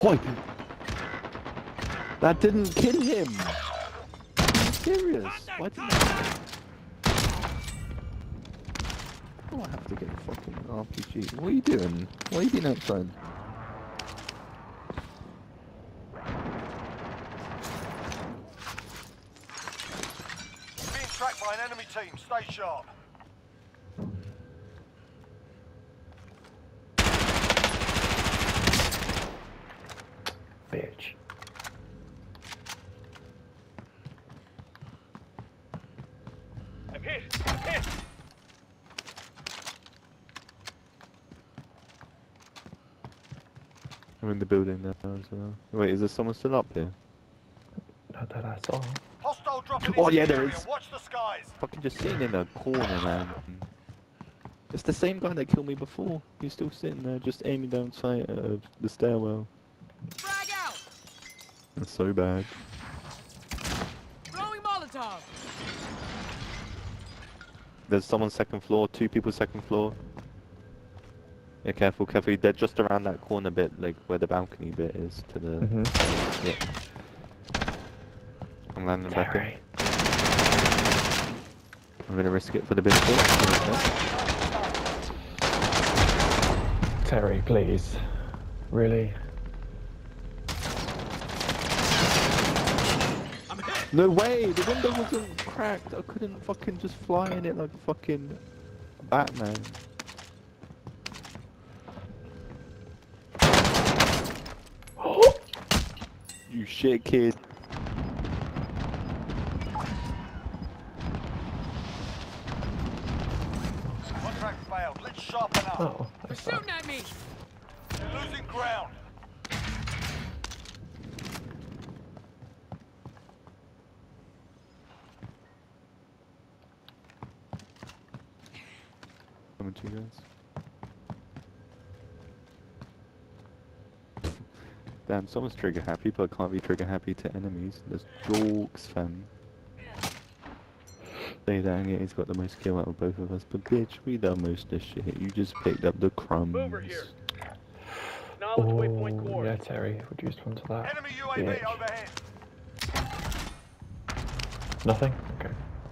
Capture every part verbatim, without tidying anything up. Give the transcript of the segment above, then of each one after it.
Boy! That didn't kill him! Are you serious? Why didn't I... Oh, I have to get a fucking R P G. What are you doing? What are you doing outside? Being tracked by an enemy team. Stay sharp. Bitch. I'm hit. I'm hit. I'm in the building now as well. Wait, is there someone still up here? Not that I saw. Hostile dropping Oh, into yeah, the there area. is. Watch the skies. Fucking just sitting in a corner, man. It's the same guy that killed me before. He's still sitting there, just aiming down sight of the stairwell. Frag out! That's so bad. Throwing Molotov! There's someone second floor, two people second floor. Yeah, careful, careful. They're just around that corner bit, like where the balcony bit is to the... Mm-hmm. Yeah. I'm landing back in. Terry. I'm gonna risk it for the biscuit. Terry, please. Really? No way! The window wasn't cracked. I couldn't fucking just fly in it like fucking Batman. You shit kid. Contract failed. Let's sharpen up. Oh, I They're saw. shooting at me! You're losing ground. Coming to you guys. Damn, someone's trigger happy, but can't be trigger happy to enemies. There's jokes, fam. Say that and he's got the most kill out of both of us, but bitch, we done most of this shit. You just picked up the crumbs. Mover here. Oh, waypoint core. yeah, Terry, reduced one to that. Enemy U A V Bitch. overhead. Nothing? Okay.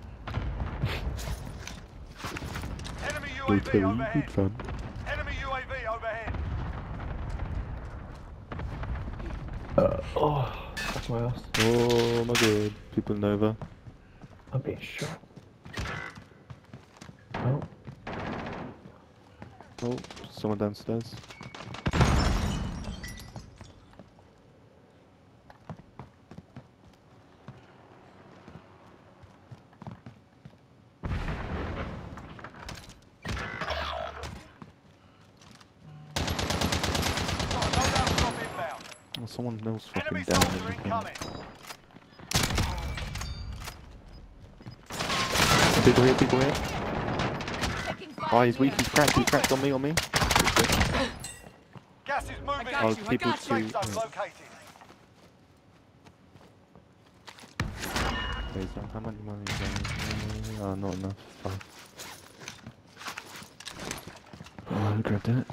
Enemy Go U A V Terry, overhead. good fam. Enemy U A V overhead. Uh, oh, that's my ass. Oh my god, people Nova. I'm being shot. Oh, Oh, someone downstairs. Oh, someone else fucking Enemy down soldier in the corner. incoming. People here, people here. Taking fire Oh, he's weak, here. he's cracked, he's cracked on me, on me. Gas is moving. got Oh, you, I people got you. too. Safe zone located. Okay, so how much money is there? Oh, not enough. Fuck. Oh, I grabbed it.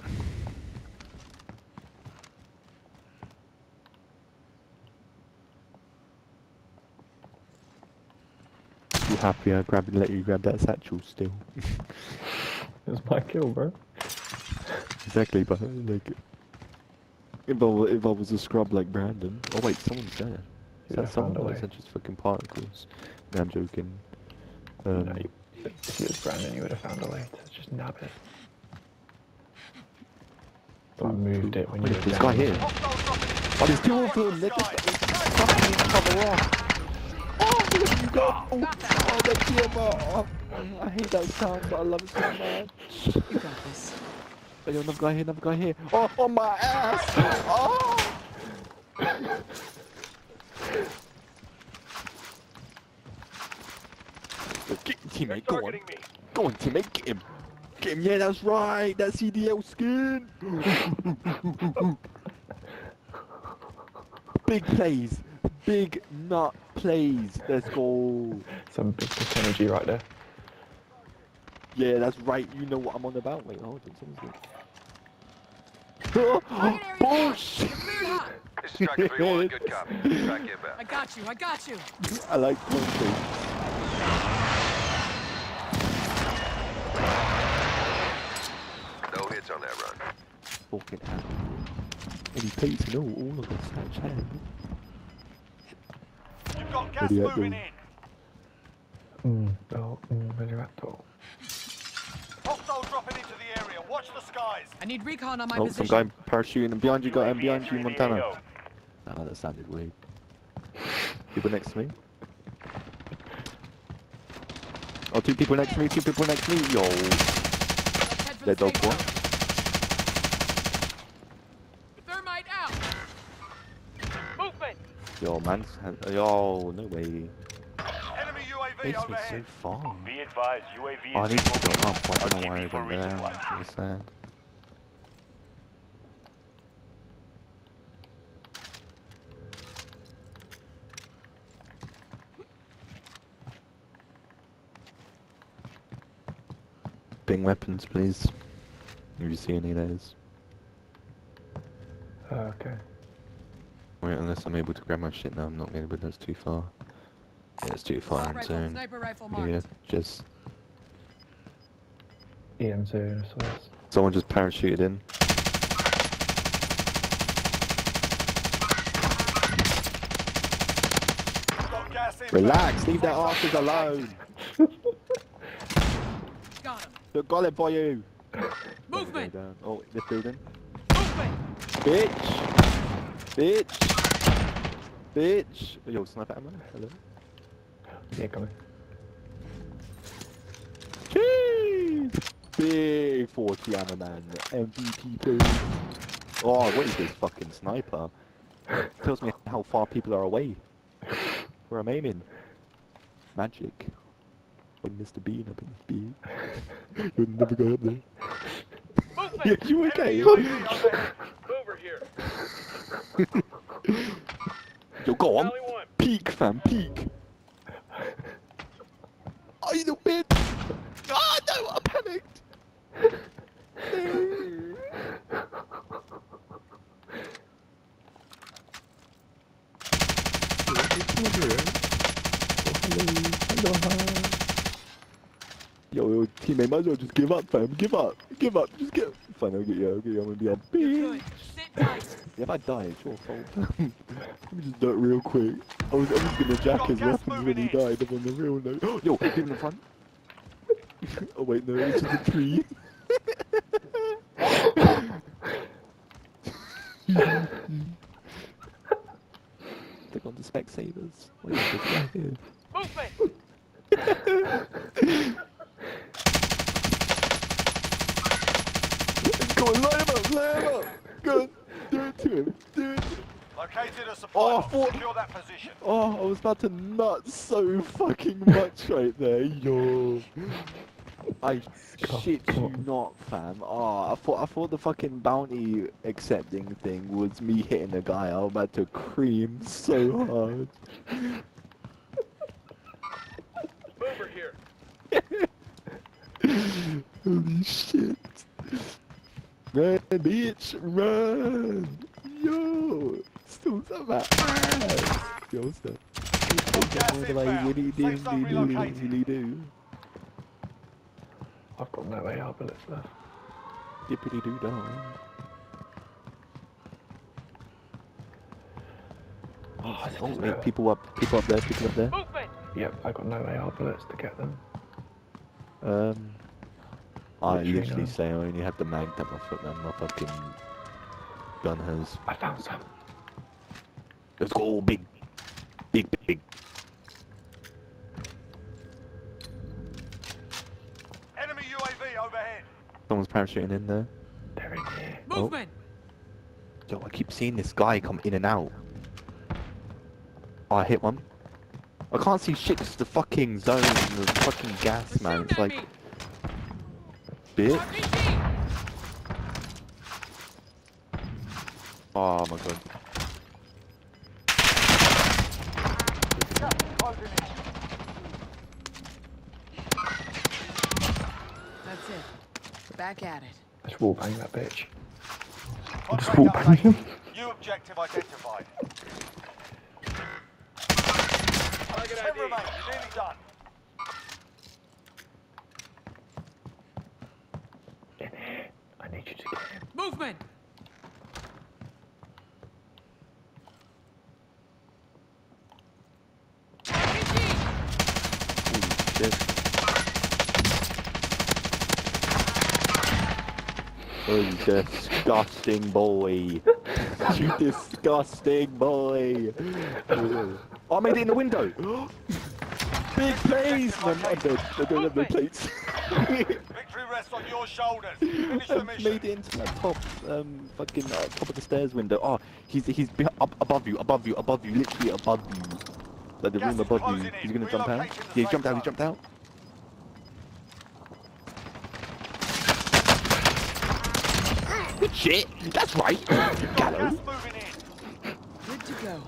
You happy I grabbed let you grab that satchel still. it was my kill, bro. Exactly, but like if I, wa- if I was a scrub like Brandon. Oh wait, someone's there. Is You'd that have someone found a or way. is that just fucking particles? No, I'm joking. Um, No, you, if you was Brandon, you would have found a way to just nab it. But I moved it when wait, you were this down. guy here. Hostile dropping into Oh, there's two of Watch them. the They're just skies. fucking each other off. Oh, there you go. Oh, that Gemma. Oh, I hate that sound, but I love it so much. You got this. Oh, yo, another guy here, another guy here. Oh, on my ass. Oh. Get him, teammate, go on. Targeting me. Go on, teammate, get him. Get him, yeah, that's right. That C D L skin. Big plays. Big nut plays. Let's go. Some big dick energy right there. Yeah, that's right. You know what I'm on about. Wait, hold on. Someone's good. Oh, Target area bullshit. Cleared hot. Striker three one, good copy. Track I inbound. got you. I got you. I like pointing. No hits on that run. Fucking hell. Any pizza? No, all of us Snapchat. You've got gas What do you moving do? in. Mm, oh, mm, very raptor. Hostile dropping into the area. Watch the skies. I need recon on my Oh, some position. guy parachuting and behind you, got him behind you, U A V Montana. entering Ah, that sounded weird. People next to me. Oh, two people next to me, two people next to me. Yo, Let's head for dead the dog safe one. zone. Thermite out. Movement. Yo, man. Yo, no way. Enemy U A V Makes me so overhead. far. Be advised, U A V Oh, I is need to go moving. up. I don't know why I R T B for went there. resupply. What's that? Bing weapons, please. If you see any of those. Uh, okay. Wait, unless I'm able to grab my shit now, I'm not able, that's too far. Yeah, it's too far Assault in rifle, zone. sniper rifle Yeah, marked. just... E M two, so that's Someone just parachuted in. Got gas inbound. Relax, leave their asses alone! Got him. Look, got it for you! Movement. Down. Oh, this building. Movement. Bitch! Bitch! Bitch! Yo, sniper ammo? Hello? yeah, coming. Cheese! Big forty ammo man. M V P please. Oh, what is this fucking sniper? Tells me how far people are away. Where I'm aiming. Magic. Like Mister Bean up in this bean. You'll never go up there. Yeah, you okay? Enemy U A V overhead. Over here. Yo, go on. Valley one. Peek, fam, peek. Oh, you little bitch! Ah, no, I panicked! Yo, yo, teammate, might as well just give up, fam. Give up. Give up. Just give up. Fine, I'll get you. I'll get you. I'm gonna be a You're bitch. good. Sit tight. If I die, it's your fault. Let me just do it real quick. I was, I was gonna jack Got his gas weapons when he moving in. died, I'm on the real note. Yo, people in the front. Oh wait, no, it's just a tree. They're on the Specsavers. Wait, there's a guy here. Movement. Go on, line him up, line him up! Go on, do it to him, do it to him. Located a supply Oh, box. for- Secure that position. Oh, I was about to nut so fucking much right there, yo. I shit come you on. not, fam. Oh, I thought I thought the fucking bounty accepting thing was me hitting a guy. I was about to cream so hard. Over here. Holy shit. Run, bitch, run! Yo! Still some ass! Yo, what's that? gas Like, inbound. really do, Safe zone really do, relocated. really do. I've got no A R bullets left. Dippity doo dah. Oh, Oh, wait, people up, people up there, people up there. Movement. Yep, I got no A R bullets to get them. Um, I Literally literally none. say I only have the mag that my foot, man. My fucking gun has. I found some. Let's go, big, big, big. Enemy U A V overhead. Someone's parachuting in there. They're in here. Movement. Yo, I keep seeing this guy come in and out. Oh, I hit one. I can't see shit, it's the fucking zone and the fucking gas, They're man. It's shooting like, at me. bitch. R P G. Oh my god. That's it. Back at it. Let's wall bang that bitch. Contract wall bang him. updated. New objective identified. Target Ten I D. remain. You're nearly done. Get here. I need you to get him. Movement! Holy shit. Oh, you disgusting boy. You disgusting boy. Oh, I made it in the window. Big plays. No, I'm dead. I don't have no plates. Victory rests on your shoulders. Finish the I made mission. it into that top, um, fucking uh, top of the stairs window. Oh, he's he's be up above you, above you, above you, literally above you. Like the Gas room is above you. closing in. He's gonna jump out. Relocating the Yeah, he safe jumped out. He zone. jumped out. Good shit. That's right. Got Gallo. gas moving in. Good to go.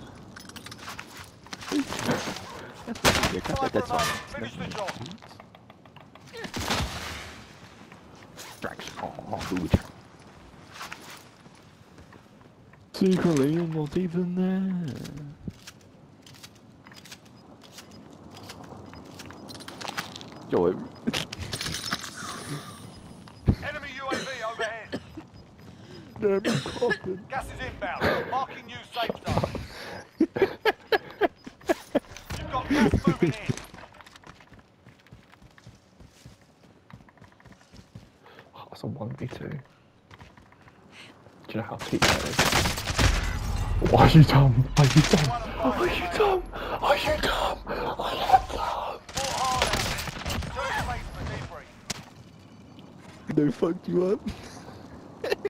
Yeah, grab that dead Five sign. remain. Finish the job. Drax. Oh, good. Secretly, I'm not even there. Yo, it- Enemy U A V overhead. damn, I'm coughing. Gas is inbound. Marking new safe zone. You've got gas moving in. Oh, it's a one v two. Do you know how peak that is? Are you dumb? Are you dumb? Are you dumb? Are you dumb? I am dumb. More hard out. Turn your face for debrief. No, fucked you up.